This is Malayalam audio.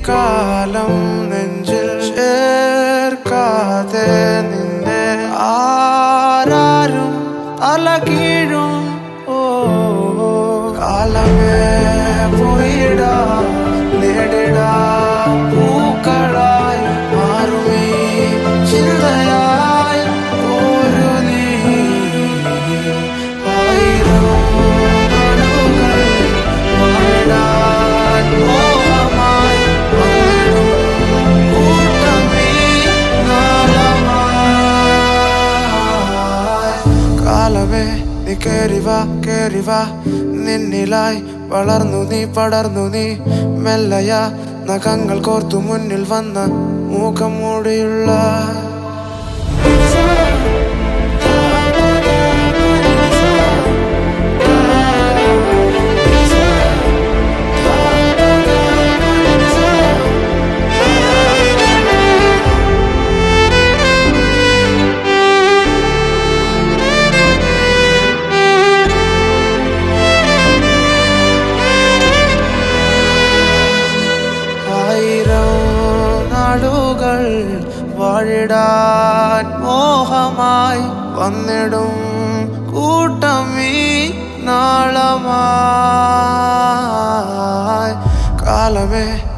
കാലം നെഞ്ചിൽ ചേർക്കാതെ നിന്നെ ആരാരും തലകീഴും. ഓ കാലമേ പോയിടാ നേടിടാ പൂക്കളായി മാറുമീ ചിന്തയായി ഒരു നീ. ആയിരം നാളുകൾ വാഴാൻ മോഹമായി വന്നിടും കൂട്ടമീ നാളമായി. കാലമേ നീ കേറിവാ നിന്നിലായി വളർന്നു നീ പടർന്നു നീ മെല്ലയ നഖങ്ങൾ കോർത്തു മുന്നിൽ വന്ന മൂക്കം മൂടിയുള്ള നാളുകൾ വാഴിടാൻ മോഹമായി വന്നിടും കൂട്ടമീ നാളമായി. കാലമേ